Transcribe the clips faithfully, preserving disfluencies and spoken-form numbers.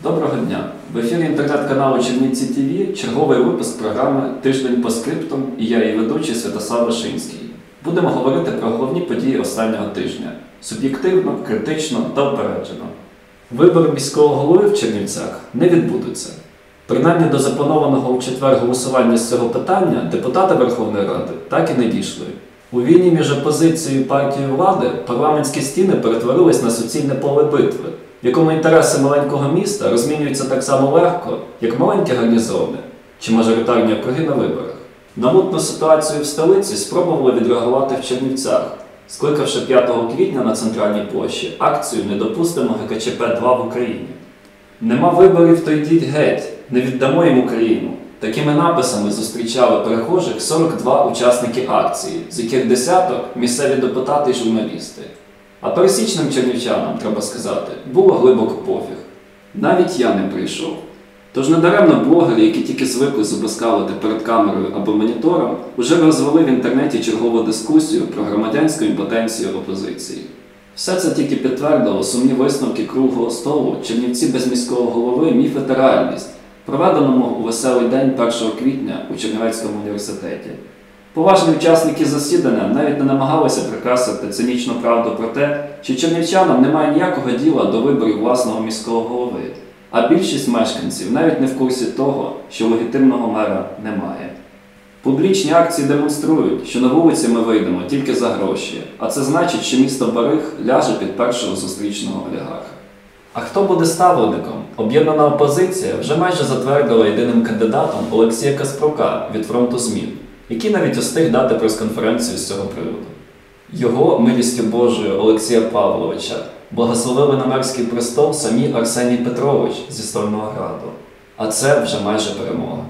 Доброго дня! В ефірі інтернет-каналу Чернівці ті ві черговий випуск програми «Тиждень по скриптум» і я, її ведучий Святослав Вишинський. Будемо говорити про головні події останнього тижня. Суб'єктивно, критично та упереджено. Вибори міського голови в Чернівцях не відбудуться. Принаймні до запланованого у четвер голосування з цього питання депутати Верховної Ради так і не дійшли. У війні між опозицією і партією влади парламентські стіни перетворились на суцільне поле битви, в якому інтереси маленького міста розмінюються так само легко, як маленькі гарнізони чи мажоритарні округи на виборах. На мутну ситуацію в столиці спробували відреагувати в Чернівцях, скликавши п'ятого квітня на Центральній площі акцію «Не допустимо ге ка че пе два в Україні». «Нема виборів, то йдіть геть, не віддамо їм Україну». Такими написами зустрічали перехожих сорок два учасники акції, з яких десяток – місцеві депутати і журналісти. А пересічним чернівчанам, треба сказати, було глибоко пофіг. Навіть я не прийшов. Тож недаремно блогери, які тільки звикли зубоскалити перед камерою або монітором, уже розвели в інтернеті чергову дискусію про громадянську імпотенцію опозиції. Все це тільки підтвердило сумні висновки круглого столу «Чернівці без міського голови. Міфи та реальність», проведеному у веселий день першого квітня у Чернівецькому університеті. Поважні учасники засідання навіть не намагалися прикрасити цинічну правду про те, що чернівчанам немає ніякого діла до виборів власного міського голови, а більшість мешканців навіть не в курсі того, що легітимного мера немає. Публічні акції демонструють, що на вулиці ми вийдемо тільки за гроші, а це значить, що місто Барих ляже під першого зустрічного олігарха. А хто буде ставленником? Об'єднана опозиція вже майже затвердила єдиним кандидатом Олексія Каспрука від фронту змін, який навіть устиг дати прес-конференцію з цього приводу. Його, милістю Божою, Олексія Павловича, благословили на мерський престол самі Арсеній Петрович зі Стольного Граду. А це вже майже перемога.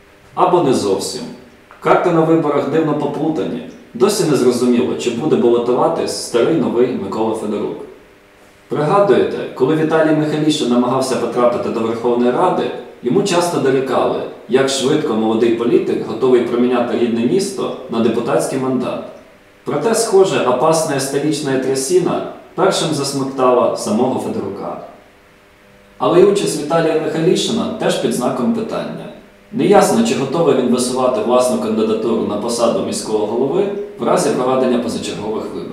Або не зовсім. Карти на виборах дивно поплутані. Досі не зрозуміло, чи буде балотуватись старий новий Микола Федорук. Пригадуєте, коли Віталій Михайлішин намагався потрапити до Верховної Ради, йому часто дорікали, як швидко молодий політик готовий проміняти рідне місто на депутатський мандат. Проте, схоже, опасна столична трясина першим засмоктала самого Федорука. Але й участь Віталія Михайлішина теж під знаком питання. Неясно, чи готовий він висувати власну кандидатуру на посаду міського голови в разі проведення позачергових виборів.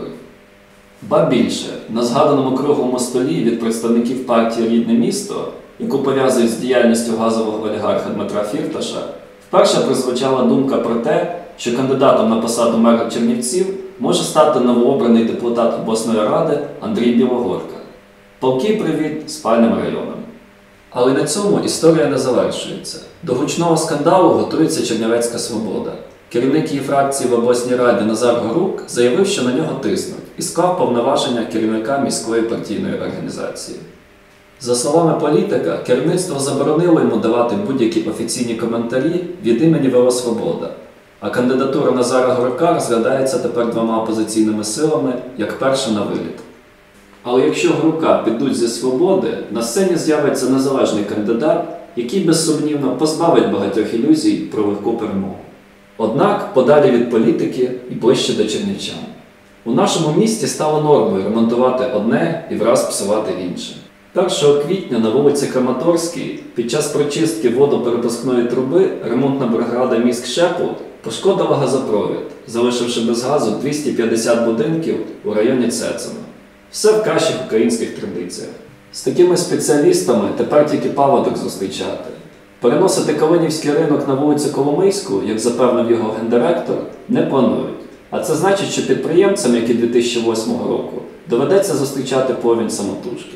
Ба більше, на згаданому круглому столі від представників партії «Рідне місто», яку пов'язують з діяльністю газового олігарха Дмитра Фірташа, вперше прозвучала думка про те, що кандидатом на посаду мера Чернівців може стати новообраний депутат обласної ради Андрій Білогорка. Палкий привіт спальним районам. Але на цьому історія не завершується. До гучного скандалу готується Чернівецька Свобода. Керівник її фракції в обласній раді Назар Горук заявив, що на нього тиснуть, і склав повноваження керівника міської партійної організації. За словами політика, керівництво заборонило йому давати будь-які офіційні коментарі від імені ВО «Свобода», а кандидатура Назара Горука розглядається тепер двома опозиційними силами, як перша на виліт. Але якщо Горука підуть зі «Свободи», на сцені з'явиться незалежний кандидат, який безсумнівно позбавить багатьох ілюзій про легку перемогу. Однак, подалі від політики і ближче до чернівчан. У нашому місті стало нормою ремонтувати одне і враз псувати інше. першого квітня на вулиці Краматорській під час прочистки водоперепускної труби ремонтна бригада «Міськшепот» пошкодила газопровід, залишивши без газу двісті п'ятдесят будинків у районі Цецина. Все в кращих українських традиціях. З такими спеціалістами тепер тільки паводок зустрічати. Переносити Калинівський ринок на вулицю Коломийську, як запевнив його гендиректор, не планують. А це значить, що підприємцям, як і дві тисячі восьмого року, доведеться зустрічати повінь самотужки.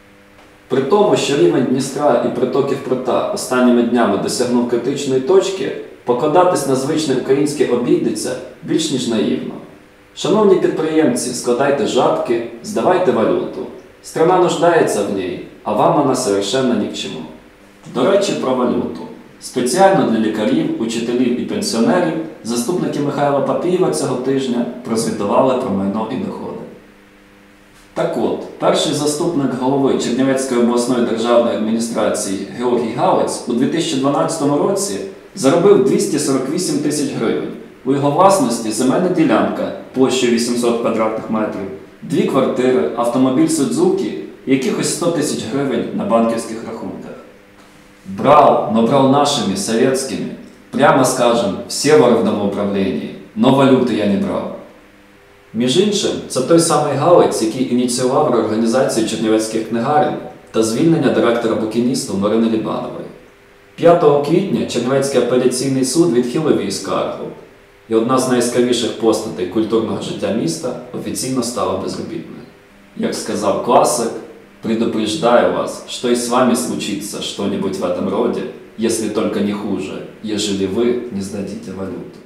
При тому, що рівень Дністра і притоків Прота останніми днями досягнув критичної точки, покладатись на звичне українське обійдеться більш ніж наївно. Шановні підприємці, складайте жабки, здавайте валюту. Страна нуждається в ній, а вам вона совершенно ні к чому. До речі, про валюту. Спеціально для лікарів, учителів і пенсіонерів заступники Михайла Папієва цього тижня прозвітували про майно і доходи. Так от, перший заступник голови Чернівецької обласної державної адміністрації Георгій Галець у дві тисячі дванадцятому році заробив двісті сорок вісім тисяч гривень. У його власності земельна ділянка площею вісімсот квадратних метрів, дві квартири, автомобіль Судзукі і якихось сто тисяч гривень на банківських рахунках. Брал, но брал нашими, советскими. Прямо скажем, все воры в домоуправлінні, но валюти я не брав. Між іншим, це той самий Галець, який ініціював реорганізацію чернівецьких книгарень та звільнення директора букіністу Марини Лібанової. п'ятого квітня Чернівецький апеляційний суд відхилив її скаргу, і одна з найяскравіших постатей культурного життя міста офіційно стала безробітною. Як сказав класик, «Предупреждаю вас, что и с вами случится что-нибудь в этом роде, если только не хуже, ежели вы не сдадите валюту».